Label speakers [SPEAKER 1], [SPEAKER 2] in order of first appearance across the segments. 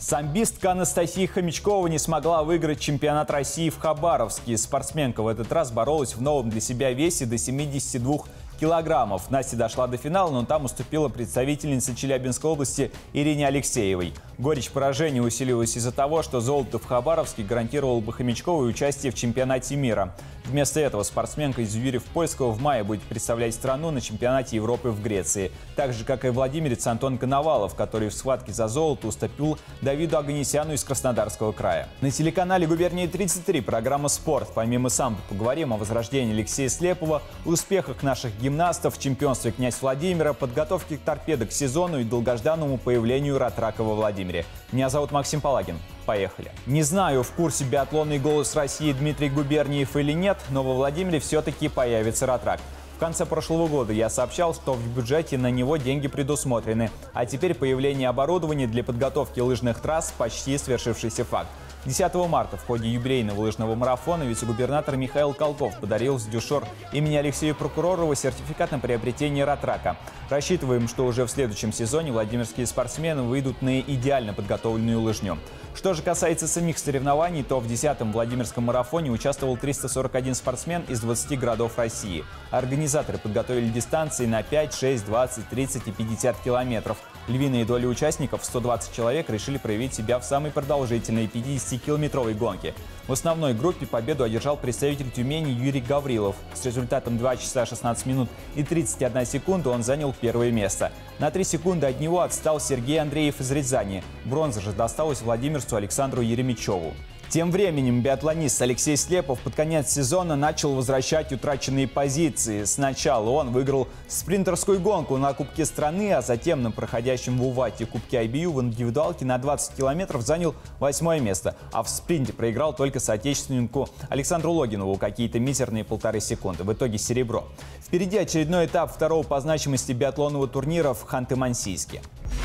[SPEAKER 1] Самбистка Анастасия Хомячкова не смогла выиграть чемпионат России в Хабаровске. Спортсменка в этот раз боролась в новом для себя весе до 72 килограммов. Настя дошла до финала, но там уступила представительнице Челябинской области Ирине Алексеевой. Горечь поражения усилилась из-за того, что золото в Хабаровске гарантировало бы Хомячковой участие в чемпионате мира. Вместо этого спортсменка из Юрьев-Польского в мае будет представлять страну на чемпионате Европы в Греции. Так же, как и владимирец Антон Коновалов, который в схватке за золото уступил Давиду Оганесяну из Краснодарского края. На телеканале «Губерния 33» программа «Спорт». Помимо самбо поговорим о возрождении Алексея Слепова, успехах наших гимнастов, чемпионстве «Князь Владимира», подготовке к торпедо к сезону и долгожданному появлению ратрака во Владимире. Меня зовут Максим Палагин. Поехали. Не знаю, в курсе биатлонный «Голос России» Дмитрий Губерниев или нет, но во Владимире все-таки появится ратрак. В конце прошлого года я сообщал, что в бюджете на него деньги предусмотрены. А теперь появление оборудования для подготовки лыжных трасс – почти свершившийся факт. 10 марта в ходе юбилейного лыжного марафона вице-губернатор Михаил Колков подарил с дюшор имени Алексея Прокуророва сертификат на приобретение ратрака. Рассчитываем, что уже в следующем сезоне владимирские спортсмены выйдут на идеально подготовленную лыжню. Что же касается самих соревнований, то в 10-м Владимирском марафоне участвовал 341 спортсмен из 20 городов России. Организаторы подготовили дистанции на 5, 6, 20, 30 и 50 километров. Львиная доля участников, 120 человек, решили проявить себя в самой продолжительной 50-километровой гонке. В основной группе победу одержал представитель Тюмени Юрий Гаврилов. С результатом 2 часа 16 минут и 31 секунда он занял первое место. На 3 секунды от него отстал Сергей Андреев из Рязани. Бронза же досталась владимирцу Александру Еремичеву. Тем временем биатлонист Алексей Слепов под конец сезона начал возвращать утраченные позиции. Сначала он выиграл спринтерскую гонку на Кубке страны, а затем на проходящем в Увате Кубке IBU в индивидуалке на 20 километров занял 8-е место. А в спринте проиграл только соотечественнику Александру Логинову какие-то мизерные 1,5 секунды. В итоге серебро. Впереди очередной этап второго по значимости биатлонного турнира в Ханты-Мансийске.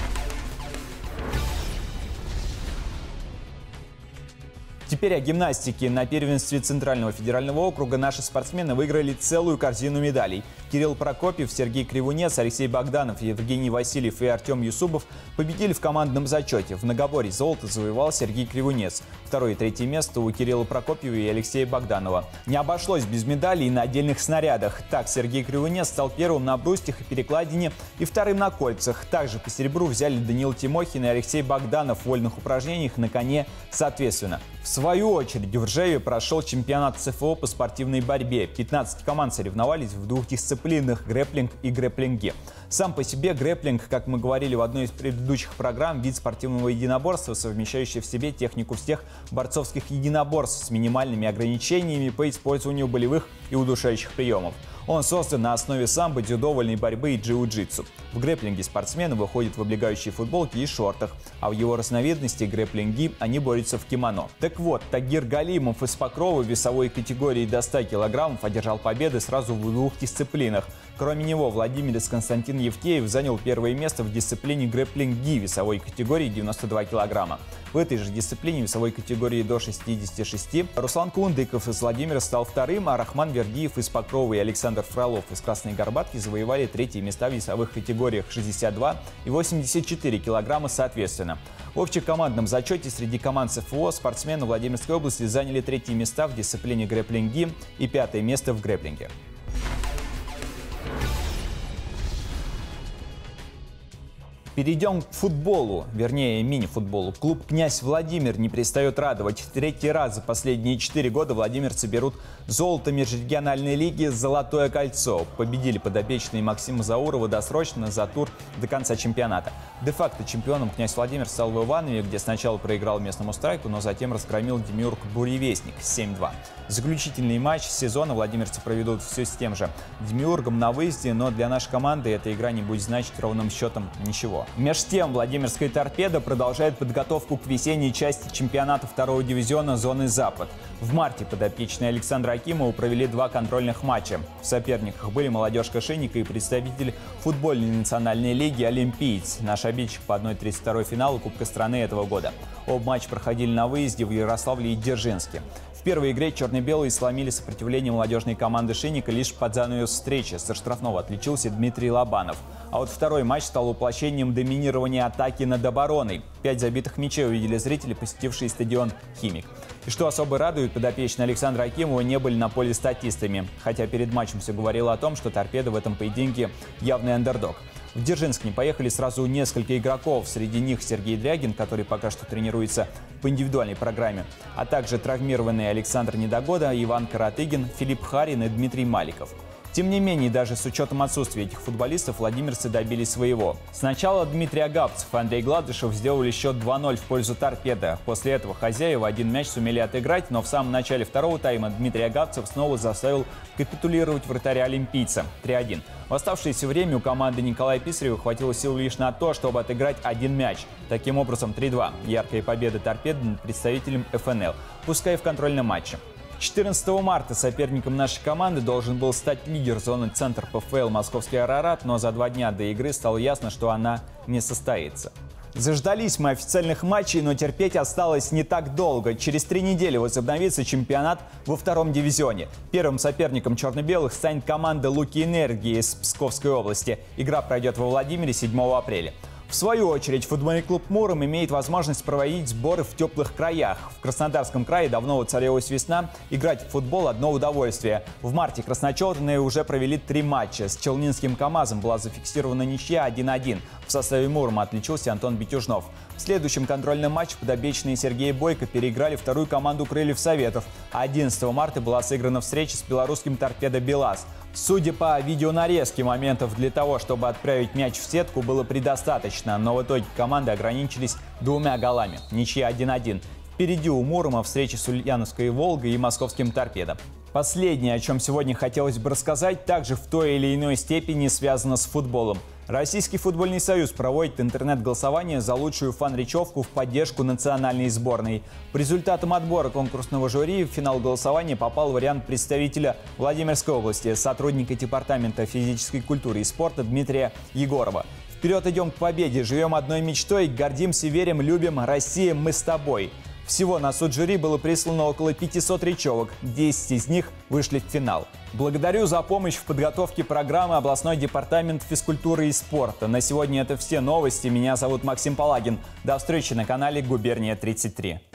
[SPEAKER 1] Теперь о гимнастике. На первенстве Центрального федерального округа наши спортсмены выиграли целую корзину медалей. Кирилл Прокопьев, Сергей Кривунец, Алексей Богданов, Евгений Васильев и Артем Юсупов победили в командном зачете. В многоборье золото завоевал Сергей Кривунец. Второе и третье место у Кирилла Прокопьева и Алексея Богданова. Не обошлось без медалей и на отдельных снарядах. Так, Сергей Кривунец стал первым на брусьях и перекладине и вторым на кольцах. Также по серебру взяли Даниил Тимохин и Алексей Богданов в вольных упражнениях на коне соответственно. В свою очередь в Ржеве прошел чемпионат ЦФО по спортивной борьбе. 15 команд соревновались в двух дисциплинах – грэпплинг и грэпплинге. Сам по себе грэпплинг, как мы говорили в одной из предыдущих программ, вид спортивного единоборства, совмещающий в себе технику всех борцовских единоборств с минимальными ограничениями по использованию болевых и удушающих приемов. Он создан на основе самбо, дзюдо, вольной борьбы и джиу-джитсу. В грэпплинге спортсмены выходят в облегающей футболке и шортах, а в его разновидности грэпплинги они борются в кимоно. Так вот, Тагир Галимов из Покрова в весовой категории до 100 килограммов одержал победы сразу в двух дисциплинах. Кроме него, владимирец Константин Евтеев занял первое место в дисциплине грэпплинги весовой категории 92 килограмма. В этой же дисциплине весовой категории до 66 Руслан Кундыков из Владимира стал вторым, а Рахман Вердиев из Покрова и Александр Фролов из Красной Горбатки завоевали третьи места в весовых категориях 62 и 84 килограмма соответственно. В общекомандном зачете среди команд ЦФО спортсмены Владимирской области заняли третьи места в дисциплине грэпплинги и пятое место в грэпплинге. Перейдем к футболу, вернее мини-футболу. Клуб «Князь Владимир» не перестает радовать. Третий раз за последние 4 года владимирцы берут золото межрегиональной лиги «Золотое кольцо». Победили подопечные Максима Заурова досрочно за тур до конца чемпионата. Де-факто чемпионом «Князь Владимир» стал в Иванове, где сначала проиграл местному «Страйку», но затем разгромил Демиург «Буревестник» 7-2. Заключительный матч сезона владимирцы проведут все с тем же Демиургом на выезде, но для нашей команды эта игра не будет значить ровным счетом ничего. Меж тем, Владимирская торпеда продолжает подготовку к весенней части чемпионата второго дивизиона зоны Запад. В марте подопечные Александра Акимова провели 2 контрольных матча. В соперниках были молодежка Шинника и представитель футбольной национальной лиги «Олимпиец», наш обидчик по 1/32 финала Кубка страны этого года. Оба матча проходили на выезде в Ярославле и Дзержинске. В первой игре черно-белые сломили сопротивление молодежной команды Шинника лишь под занавес встречи. Со штрафного отличился Дмитрий Лобанов. А вот второй матч стал воплощением доминирования атаки над обороной. 5 забитых мячей увидели зрители, посетившие стадион «Химик». И что особо радует, подопечные Александра Акимова не были на поле статистами. Хотя перед матчем все говорило о том, что «Торпедо» в этом поединке явный андердог. В Дзержинск не поехали сразу несколько игроков. Среди них Сергей Дрягин, который пока что тренируется по индивидуальной программе, а также травмированные Александр Недогода, Иван Каратыгин, Филипп Харин и Дмитрий Маликов. Тем не менее, даже с учетом отсутствия этих футболистов, владимирцы добились своего. Сначала Дмитрий Агапцев и Андрей Гладышев сделали счет 2-0 в пользу «Торпедо». После этого хозяева один мяч сумели отыграть, но в самом начале второго тайма Дмитрий Агапцев снова заставил капитулировать вратаря олимпийца 3-1. В оставшееся время у команды Николая Писарева хватило сил лишь на то, чтобы отыграть один мяч. Таким образом, 3-2. Яркая победа «Торпедо» над представителем ФНЛ, пускай и в контрольном матче. 14 марта соперником нашей команды должен был стать лидер зоны центр ПФЛ «Московский Арарат», но за 2 дня до игры стало ясно, что она не состоится. Заждались мы официальных матчей, но терпеть осталось не так долго. Через 3 недели возобновится чемпионат во 2-м дивизионе. Первым соперником черно-белых станет команда «Луки Энергии» из Псковской области. Игра пройдет во Владимире 7 апреля. В свою очередь, футбольный клуб «Муром» имеет возможность проводить сборы в теплых краях. В Краснодарском крае давно воцарилась весна. Играть в футбол – одно удовольствие. В марте красночерные уже провели 3 матча. С Челнинским КамАЗом была зафиксирована ничья 1-1. В составе «Мурома» отличился Антон Бетюжнов. В следующем контрольном матче подопечные Сергея Бойко переиграли вторую команду «Крыльев Советов». А 11 марта была сыграна встреча с белорусским «Торпедо Белаз». Судя по видеонарезке, моментов для того, чтобы отправить мяч в сетку, было предостаточно, но в итоге команды ограничились 2 голами. Ничья 1-1. Впереди у «Мурома» встречи с Ульяновской «Волгой» и московским «Торпедо». Последнее, о чем сегодня хотелось бы рассказать, также в той или иной степени связано с футболом. Российский футбольный союз проводит интернет-голосование за лучшую фан-речевку в поддержку национальной сборной. По результатам отбора конкурсного жюри в финал голосования попал вариант представителя Владимирской области, сотрудника Департамента физической культуры и спорта Дмитрия Егорова. Вперед идем к победе, живем одной мечтой, гордимся, верим, любим, Россия, мы с тобой. Всего на суд жюри было прислано около 500 речевок, 10 из них вышли в финал. Благодарю за помощь в подготовке программы областной департамент физкультуры и спорта. На сегодня это все новости. Меня зовут Максим Палагин. До встречи на канале «Губерния 33».